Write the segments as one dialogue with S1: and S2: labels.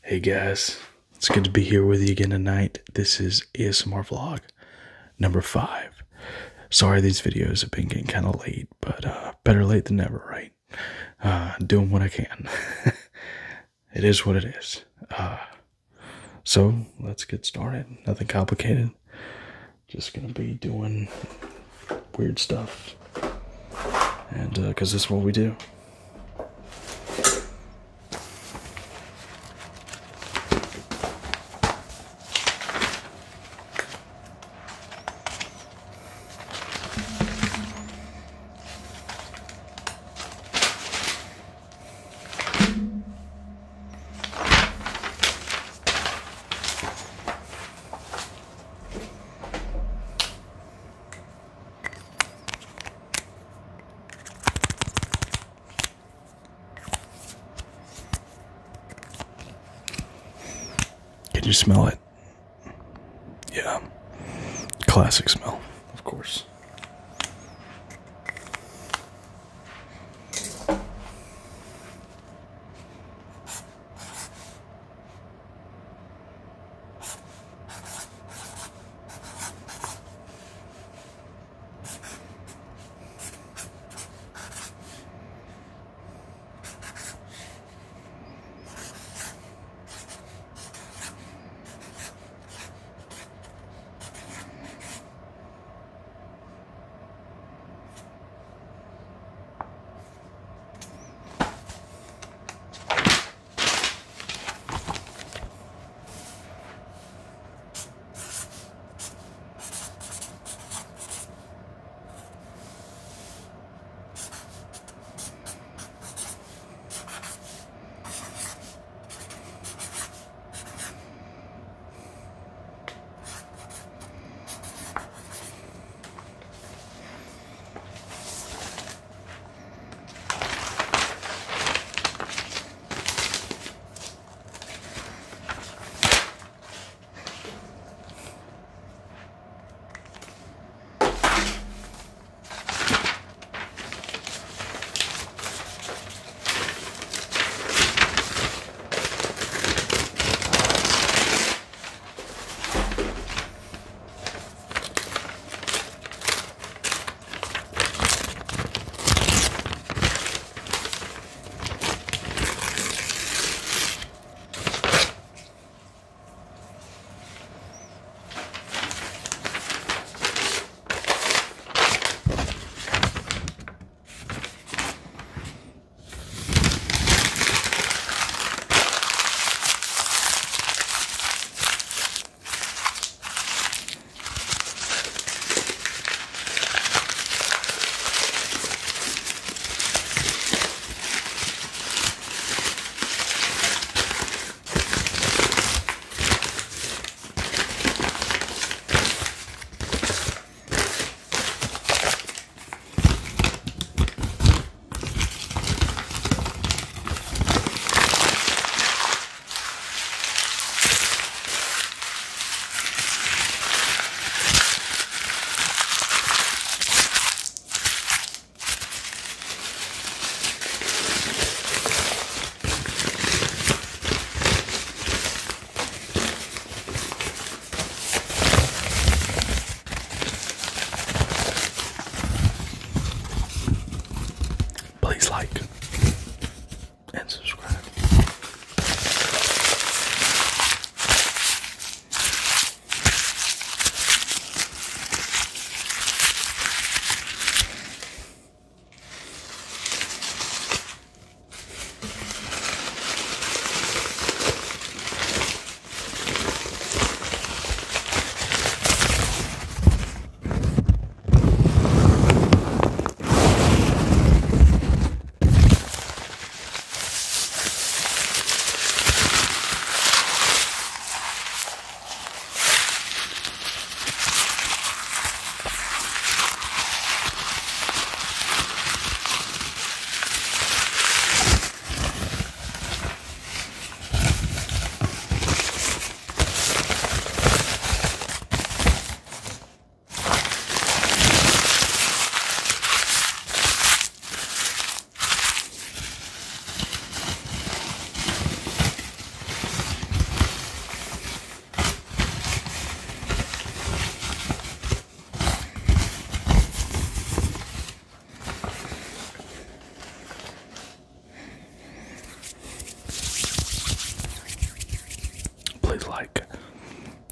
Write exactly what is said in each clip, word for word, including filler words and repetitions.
S1: Hey guys, it's good to be here with you again tonight. This is A S M R vlog number five. Sorry these videos have been getting kind of late, but uh, better late than never, right? Uh, doing what I can. It is what it is. Uh, so let's get started. Nothing complicated. Just gonna be doing weird stuff, and because uh, this is what we do. Can you smell it? Yeah. Classic smell, of course.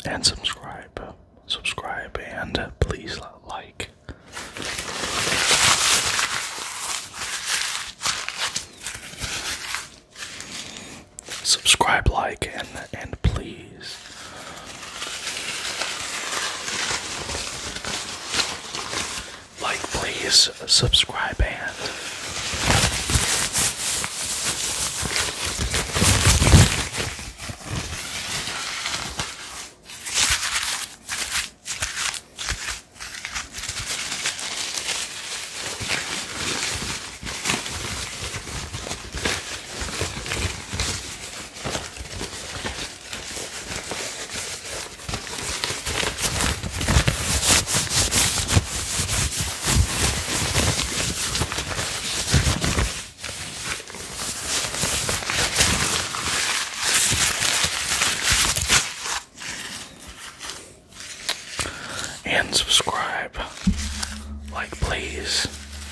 S1: and subscribe. Subscribe and please like. Subscribe, like, and and please. Like, please, subscribe, and and subscribe. Like, please.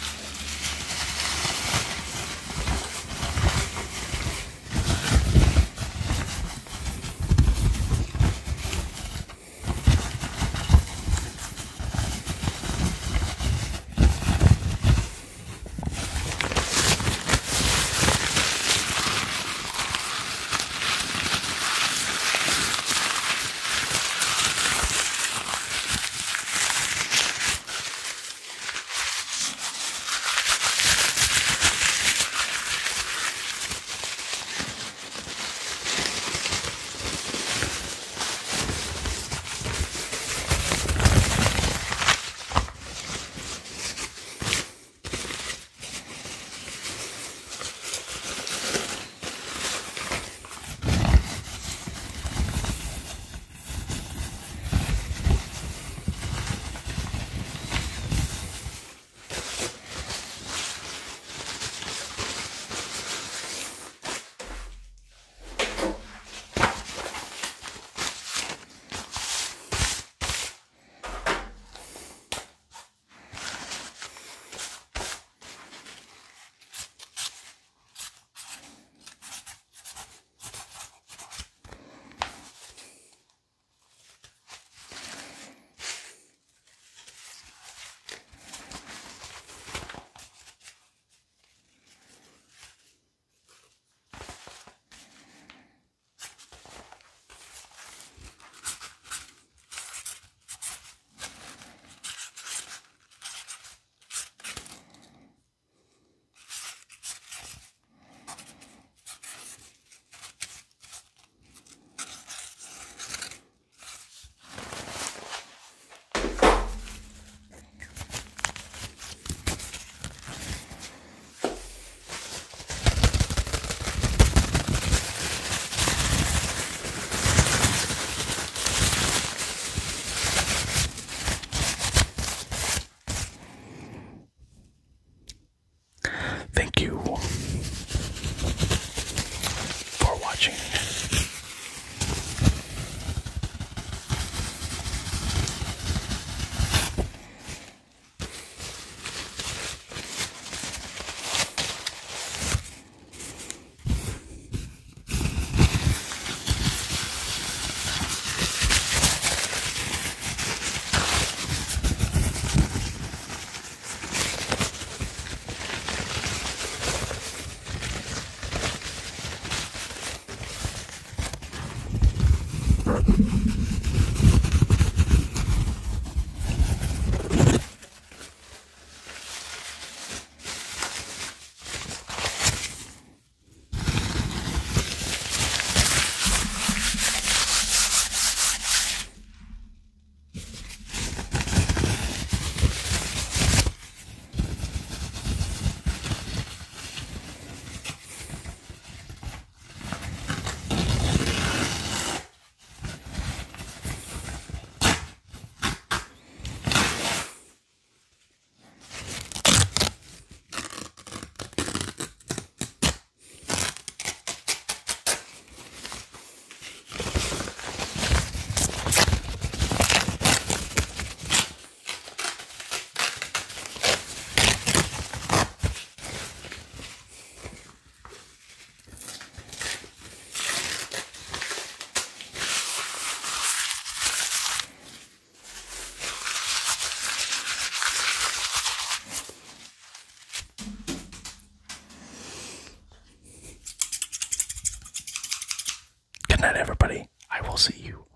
S1: Thank you for watching. Good night, everybody. I will see you